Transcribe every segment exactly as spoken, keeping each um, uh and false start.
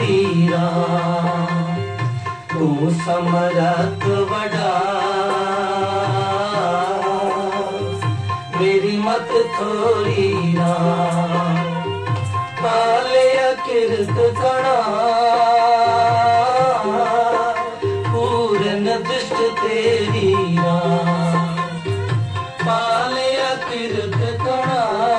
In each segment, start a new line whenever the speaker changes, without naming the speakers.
थोड़ी राम, तू समरथ बड़ा, मेरी मत थोड़ी राम, पाले अकिरत कणा, पूरन दृष्ट तेरी राम, पाले अकिरत कणा,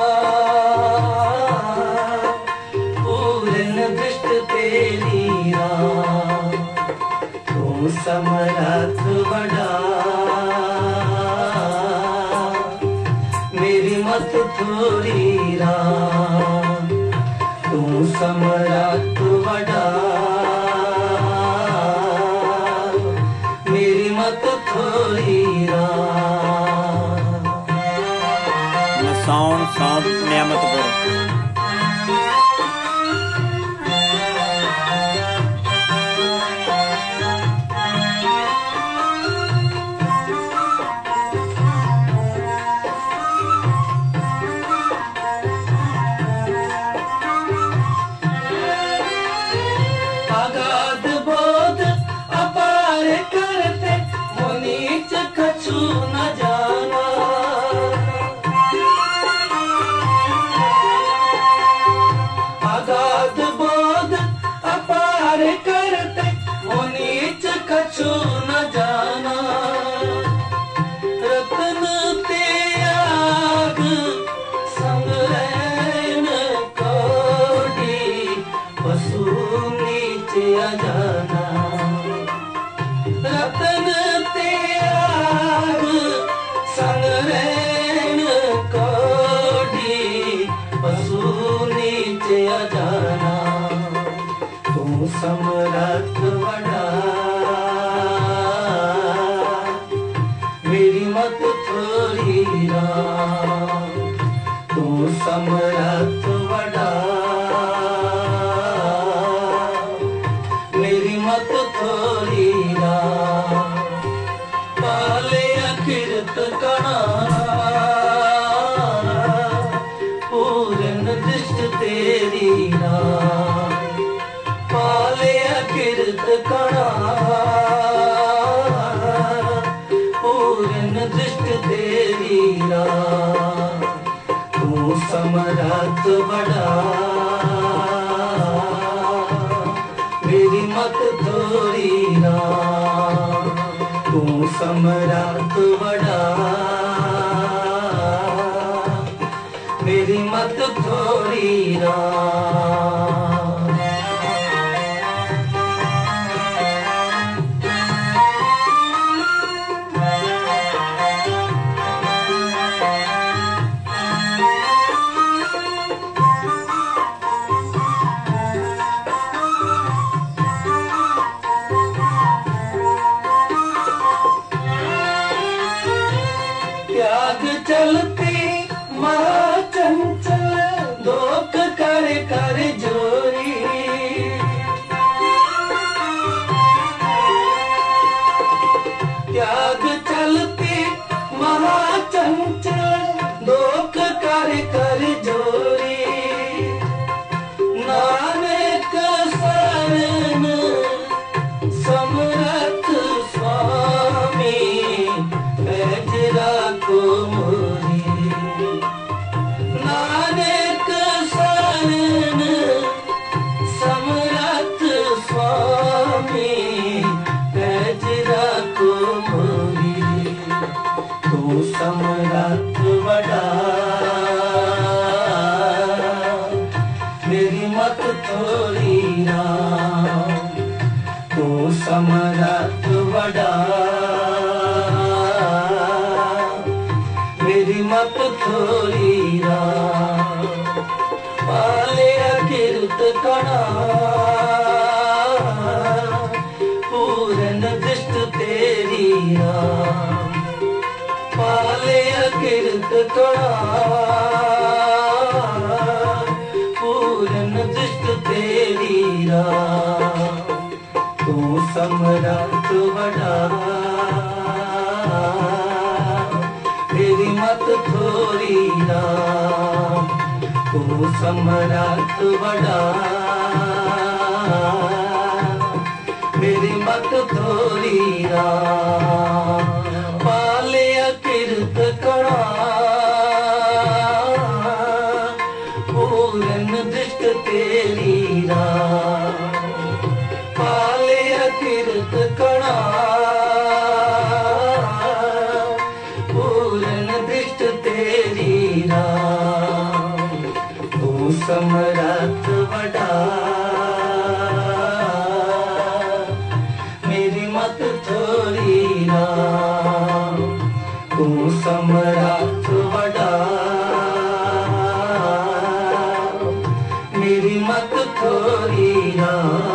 पूरन दृष्ट तेरी राम, तू समरथ बड़ा, मेरी मत थोड़ी राम, तू समरथ बड़ा, मेरी मत थोड़ी राम।
मसाउण सौंप नियामतपुर।
रतन त्याग संग्रहण कोडी पशु नीचे जाना, तू समरथ बड़ा, मेरी मत थोड़ी राम, तू समरथ बड़ा, मेरी मत थोड़ी राम, पाले अकिरत कणा, पूरन दृष्ट तेरी राम, पाले अकिरत कणा, पूरन दृष्ट तेरी राम, तू समरथ बड़ा, मेरी मत थोड़ी राम, तू समरथ बड़ा, मेरी मत थोड़ी राम। त्याग चलती महाचंचल, धोख कर कर जोरी, त्याग चलती महाचंचल, धोख कर कर जोरी, नानक शरण समरथ स्वामी, बैजरा को मोरी, नानक शरण समरथ स्वामी, बैजरा को मोरी, तू समरथ बड़ा, मेरी मत थोड़ी राम, तू समरथ बड़ा, मेरी मत थोड़ी राम, पाले अकिरत कणा, पूरन दृष्ट तेरी राम, पाले अकिरत कणा, पूरन दृष्ट तेरी राम, तू समरथ बड़ा, मेरी मत थोड़ी राम, तू समरथ बड़ा, मत थोरी राम पाले किरत कणा पूरन दृष्ट तेरी राम पाले किरत कणा पूरन दृष्ट तेरी राम तू समरथ वडा मेरी मत थोरी राम तू समरथ वडा मेरी मत थोरी राम